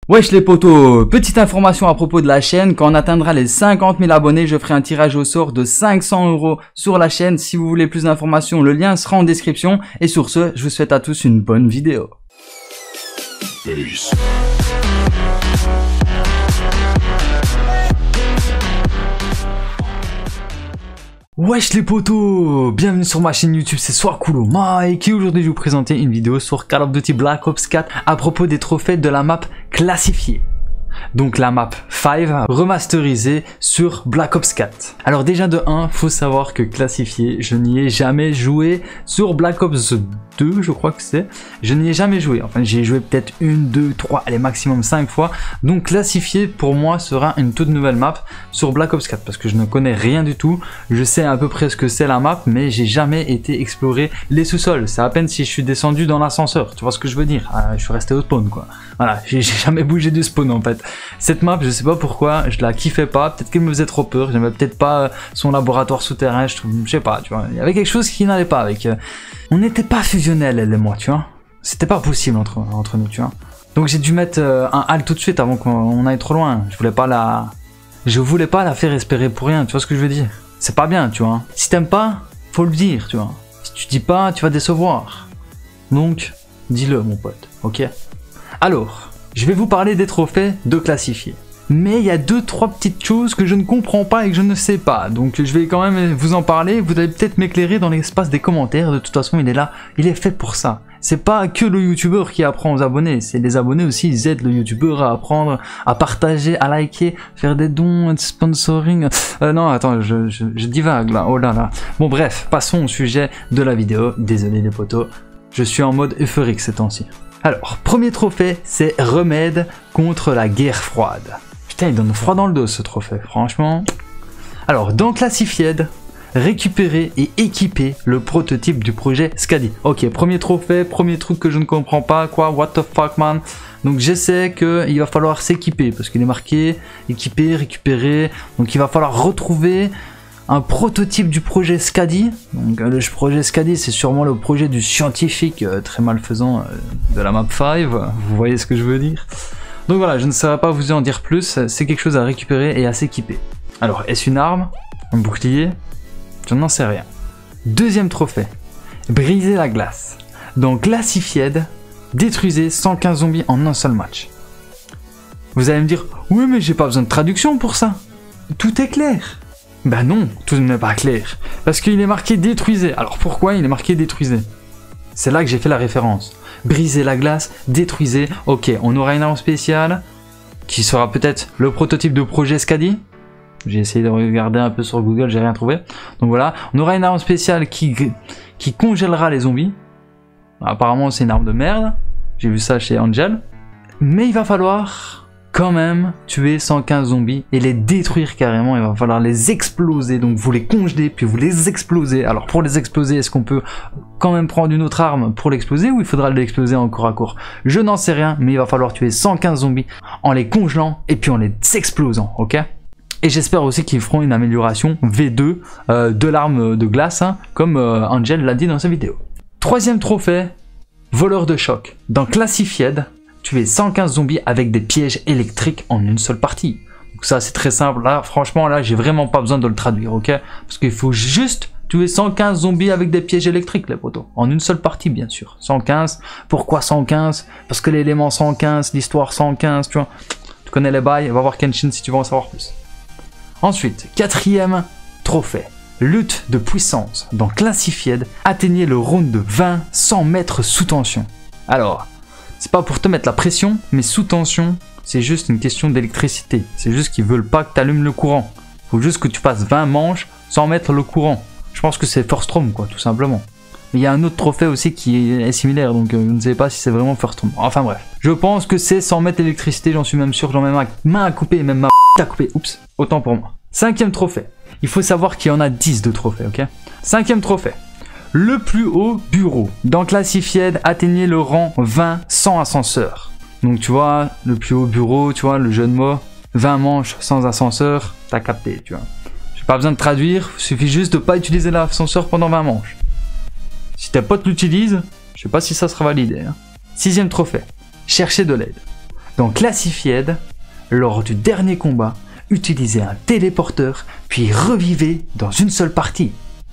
Wesh les potos, petite information à propos de la chaîne, quand on atteindra les 50 000 abonnés, je ferai un tirage au sort de 500 € sur la chaîne. Si vous voulez plus d'informations, le lien sera en description. Et sur ce, je vous souhaite à tous une bonne vidéo. Peace. Wesh les potos, bienvenue sur ma chaîne YouTube, c'est Swakulo Mike et aujourd'hui je vais vous présenter une vidéo sur Call of Duty Black Ops 4 à propos des trophées de la map classifiée. Donc la map 5 remasterisée sur Black Ops 4. Alors déjà de 1, faut savoir que classifié, je n'y ai jamais joué sur Black Ops 2, je crois que c'est. Je n'y ai jamais joué, enfin j'ai joué peut-être 1, 2, 3, allez maximum 5 fois. Donc classifié pour moi sera une toute nouvelle map sur Black Ops 4 parce que je ne connais rien du tout. Je sais à peu près ce que c'est la map mais j'ai jamais été explorer les sous-sols. C'est à peine si je suis descendu dans l'ascenseur, tu vois ce que je veux dire. Je suis resté au spawn quoi. Voilà, j'ai jamais bougé du spawn en fait. Cette map, je sais pas pourquoi, je la kiffais pas, peut-être qu'elle me faisait trop peur, j'aimais peut-être pas son laboratoire souterrain, je sais pas, tu vois, il y avait quelque chose qui n'allait pas avec... On n'était pas fusionnels elle et moi, tu vois, c'était pas possible entre nous, tu vois. Donc j'ai dû mettre un halt tout de suite avant qu'on aille trop loin, je voulais pas la faire espérer pour rien, tu vois ce que je veux dire. C'est pas bien, tu vois, si t'aimes pas, faut le dire, tu vois, si tu dis pas, tu vas décevoir. Donc, dis-le mon pote, ok? Alors, je vais vous parler des trophées de classifiés. Mais il y a 2-3 petites choses que je ne comprends pas et que je ne sais pas. Donc je vais quand même vous en parler. Vous allez peut-être m'éclairer dans l'espace des commentaires. De toute façon, il est là. Il est fait pour ça. C'est pas que le youtubeur qui apprend aux abonnés. C'est les abonnés aussi. Ils aident le youtubeur à apprendre, à partager, à liker, faire des dons, de sponsoring. Non, attends, je divague là. Oh là là. Bon bref, passons au sujet de la vidéo. Désolé les potos. Je suis en mode euphorique ces temps-ci. Alors, premier trophée, c'est remède contre la guerre froide. Putain, il donne froid dans le dos ce trophée, franchement. Alors, dans Classified, récupérer et équiper le prototype du projet Skady. Ok, premier trophée, premier truc que je ne comprends pas, quoi, what the fuck man. Donc j'essaie qu'il va falloir s'équiper, parce qu'il est marqué équiper, récupérer. Donc il va falloir retrouver un prototype du projet Skady. Donc le projet Skady, c'est sûrement le projet du scientifique très malfaisant de la map 5. Vous voyez ce que je veux dire. Donc voilà, je ne saurais pas vous en dire plus. C'est quelque chose à récupérer et à s'équiper. Alors, est-ce une arme? Un bouclier? Je n'en sais rien. Deuxième trophée. Briser la glace. Dans Classified, détruisez 115 zombies en un seul match. Vous allez me dire, oui mais j'ai pas besoin de traduction pour ça. Tout est clair. Bah non, tout n'est pas clair. Parce qu'il est marqué détruisez. Alors pourquoi il est marqué détruisez? C'est là que j'ai fait la référence. Briser la glace, détruisez. Ok, on aura une arme spéciale qui sera peut-être le prototype de projet Skady. J'ai essayé de regarder un peu sur Google, j'ai rien trouvé. Donc voilà, on aura une arme spéciale qui congèlera les zombies. Apparemment c'est une arme de merde. J'ai vu ça chez Angel. Mais il va falloir quand même tuer 115 zombies et les détruire carrément. Il va falloir les exploser, donc vous les congelez puis vous les explosez. Alors pour les exploser, est-ce qu'on peut quand même prendre une autre arme pour l'exploser ou il faudra l'exploser en corps à corps? Je n'en sais rien, mais il va falloir tuer 115 zombies en les congelant et puis en les explosant, ok? Et j'espère aussi qu'ils feront une amélioration V2 de l'arme de glace, hein, comme Angel l'a dit dans sa vidéo. Troisième trophée, voleur de choc. Dans Classified, tuer 115 zombies avec des pièges électriques en une seule partie. Donc ça c'est très simple, là franchement là j'ai vraiment pas besoin de le traduire, ok? Parce qu'il faut juste tuer 115 zombies avec des pièges électriques les potos. En une seule partie bien sûr. 115, pourquoi 115? Parce que l'élément 115, l'histoire 115, tu vois. Tu connais les bails, va voir Kenshin si tu veux en savoir plus. Ensuite, quatrième trophée. Lutte de puissance. Dans Classified, atteignez le round de 20 100 mètres sous tension. Alors, c'est pas pour te mettre la pression, mais sous tension, c'est juste une question d'électricité. C'est juste qu'ils veulent pas que tu allumes le courant. Faut juste que tu fasses 20 manches sans mettre le courant. Je pense que c'est First Room, quoi, tout simplement. Mais il y a un autre trophée aussi qui est similaire, donc je ne sais pas si c'est vraiment First Room. Enfin bref. Je pense que c'est 100 mètres d'électricité, j'en suis même sûr, j'en ai ma main à couper, même ma à couper. Oups, autant pour moi. Cinquième trophée. Il faut savoir qu'il y en a 10 de trophées, ok? Cinquième trophée. Le plus haut bureau. Dans Classified, atteignez le rang 20 sans ascenseur. Donc tu vois, le plus haut bureau, tu vois, le jeu de mots, 20 manches sans ascenseur, t'as capté, tu vois. J'ai pas besoin de traduire, il suffit juste de pas utiliser l'ascenseur pendant 20 manches. Si tes potes l'utilisent, je sais pas si ça sera validé. Hein. Sixième trophée. Chercher de l'aide. Dans Classified, lors du dernier combat, utilisez un téléporteur, puis revivez dans une seule partie.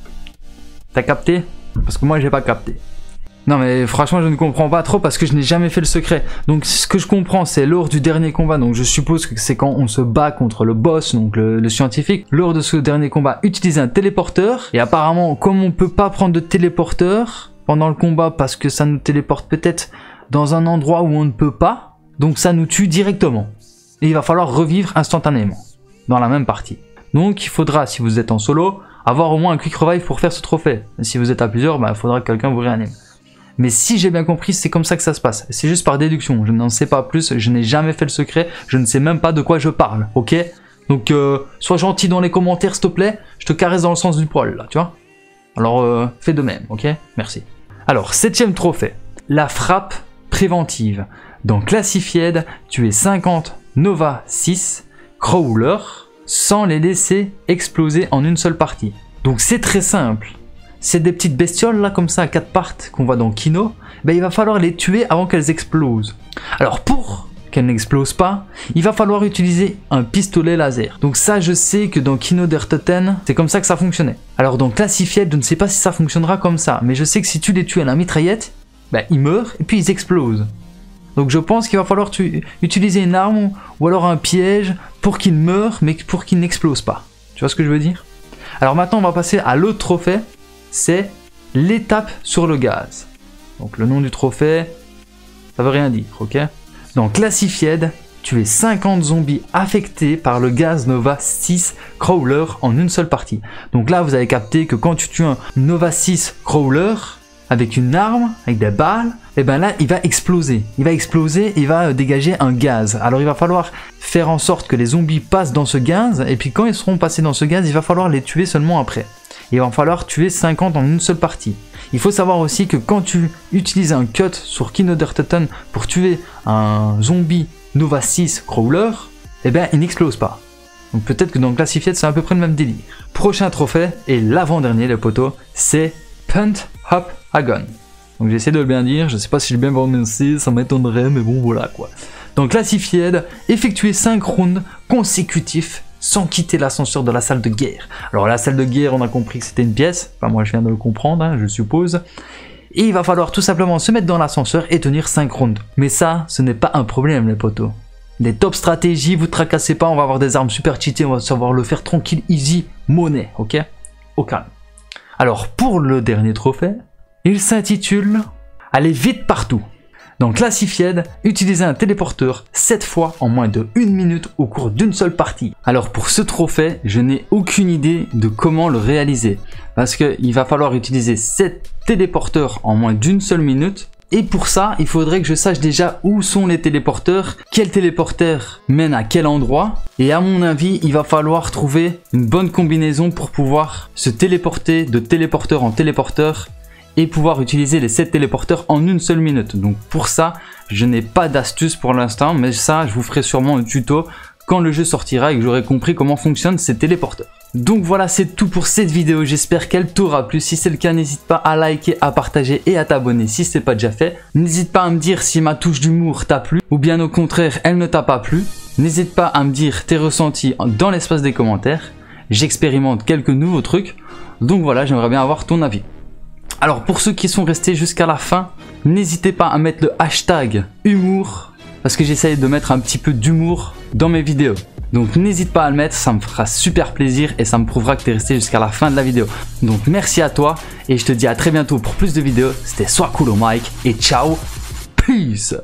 T'as capté? Parce que moi j'ai pas capté. Non mais franchement je ne comprends pas trop parce que je n'ai jamais fait le secret. Donc ce que je comprends c'est lors du dernier combat, donc je suppose que c'est quand on se bat contre le boss, donc le scientifique. Lors de ce dernier combat, utilisez un téléporteur. Et apparemment comme on peut pas prendre de téléporteur pendant le combat parce que ça nous téléporte peut-être dans un endroit où on ne peut pas, donc ça nous tue directement. Et il va falloir revivre instantanément dans la même partie. Donc il faudra, si vous êtes en solo, avoir au moins un quick revive pour faire ce trophée. Et si vous êtes à plusieurs, il faudra que quelqu'un vous réanime. Mais si j'ai bien compris, c'est comme ça que ça se passe. C'est juste par déduction, je n'en sais pas plus, je n'ai jamais fait le secret, je ne sais même pas de quoi je parle, ok? Donc sois gentil dans les commentaires s'il te plaît, je te caresse dans le sens du poil là, tu vois? Alors fais de même, ok? Merci. Alors, 7ème trophée, la frappe préventive. Dans Classified, tu es 50 Nova 6 Crawler sans les laisser exploser en une seule partie. Donc c'est très simple. C'est des petites bestioles là comme ça à 4 pattes qu'on voit dans Kino, il va falloir les tuer avant qu'elles explosent. Alors pour qu'elles n'explosent pas, il va falloir utiliser un pistolet laser. Donc ça je sais que dans Kino der Toten, c'est comme ça que ça fonctionnait. Alors dans Classified, je ne sais pas si ça fonctionnera comme ça, mais je sais que si tu les tues à la mitraillette, ils meurent et puis ils explosent. Donc je pense qu'il va falloir utiliser une arme ou alors un piège pour qu'ils meurent mais pour qu'ils n'explosent pas. Tu vois ce que je veux dire? Alors maintenant on va passer à l'autre trophée. C'est l'étape sur le gaz. Donc le nom du trophée, ça veut rien dire, ok? Dans Classified, tu es 50 zombies affectés par le gaz Nova 6 Crawler en une seule partie. Donc là, vous avez capté que quand tu tues un Nova 6 Crawler avec une arme, avec des balles, et là, il va exploser. Il va exploser, il va dégager un gaz. Alors il va falloir faire en sorte que les zombies passent dans ce gaz, et puis quand ils seront passés dans ce gaz, il va falloir les tuer seulement après. Il va falloir tuer 50 en une seule partie. Il faut savoir aussi que quand tu utilises un cut sur Kino der Toten pour tuer un zombie Nova 6 Crawler, il n'explose pas. Donc peut-être que dans Classified c'est à peu près le même délire. Prochain trophée, et l'avant-dernier les potos, c'est Punt Hop Agon. Donc j'essaie de le bien dire, je sais pas si j'ai bien prononcé, ça m'étonnerait, mais bon voilà quoi. Donc Classified, effectuer 5 rounds consécutifs sans quitter l'ascenseur de la salle de guerre. Alors la salle de guerre, on a compris que c'était une pièce, enfin moi je viens de le comprendre, je suppose. Et il va falloir tout simplement se mettre dans l'ascenseur et tenir 5 rounds. Mais ça, ce n'est pas un problème les potos. Des top stratégies, vous tracassez pas, on va avoir des armes super cheatées, on va savoir le faire tranquille, easy, monnaie, ok? Au calme. Alors pour le dernier trophée, il s'intitule « Aller vite partout ». Dans Classified, utilisez un téléporteur 7 fois en moins de 1 minute au cours d'une seule partie. Alors pour ce trophée, je n'ai aucune idée de comment le réaliser. Parce qu'il va falloir utiliser 7 téléporteurs en moins d'une seule minute. Et pour ça, il faudrait que je sache déjà où sont les téléporteurs, quel téléporteur mène à quel endroit. Et à mon avis, il va falloir trouver une bonne combinaison pour pouvoir se téléporter de téléporteur en téléporteur et pouvoir utiliser les 7 téléporteurs en une seule minute. Donc pour ça, je n'ai pas d'astuce pour l'instant, mais ça, je vous ferai sûrement un tuto quand le jeu sortira et que j'aurai compris comment fonctionnent ces téléporteurs. Donc voilà, c'est tout pour cette vidéo, j'espère qu'elle t'aura plu. Si c'est le cas, n'hésite pas à liker, à partager et à t'abonner si ce n'est pas déjà fait. N'hésite pas à me dire si ma touche d'humour t'a plu ou bien au contraire, elle ne t'a pas plu. N'hésite pas à me dire tes ressentis dans l'espace des commentaires. J'expérimente quelques nouveaux trucs, donc voilà, j'aimerais bien avoir ton avis. Alors pour ceux qui sont restés jusqu'à la fin, n'hésitez pas à mettre le hashtag humour, parce que j'essaye de mettre un petit peu d'humour dans mes vidéos. Donc n'hésite pas à le mettre, ça me fera super plaisir et ça me prouvera que tu es resté jusqu'à la fin de la vidéo. Donc merci à toi et je te dis à très bientôt pour plus de vidéos. C'était Sois Cool au mic et ciao, peace.